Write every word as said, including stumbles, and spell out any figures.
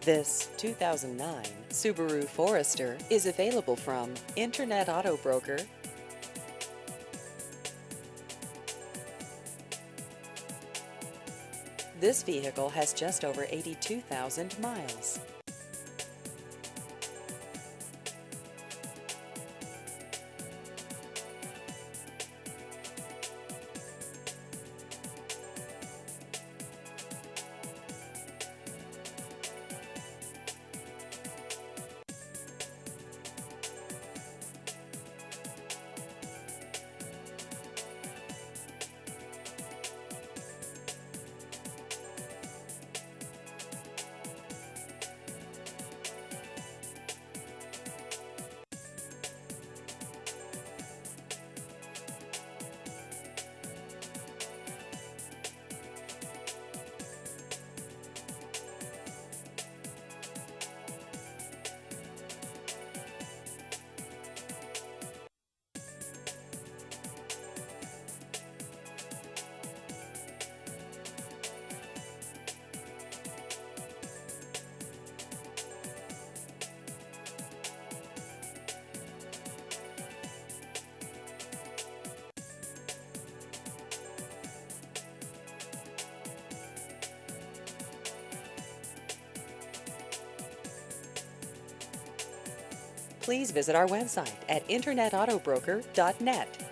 This two thousand nine Subaru Forester is available from Internet Auto Broker. This vehicle has just over eighty-two thousand miles. Please visit our website at internet auto broker dot net.